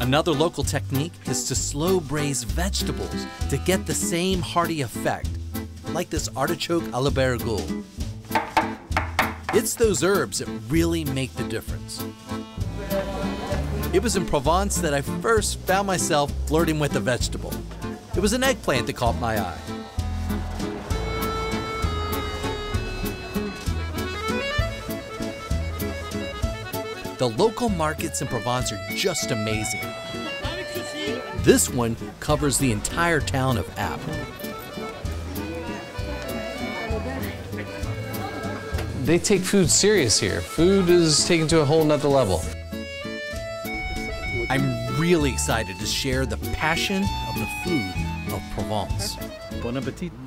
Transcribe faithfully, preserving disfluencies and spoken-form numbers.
Another local technique is to slow braise vegetables to get the same hearty effect, like this artichoke à la Barragoule. It's those herbs that really make the difference. It was in Provence that I first found myself flirting with a vegetable. It was an eggplant that caught my eye. The local markets in Provence are just amazing. This one covers the entire town of Apt. They take food serious here. Food is taken to a whole nother level. I'm really excited to share the passion of the food of Provence. Bon appetit.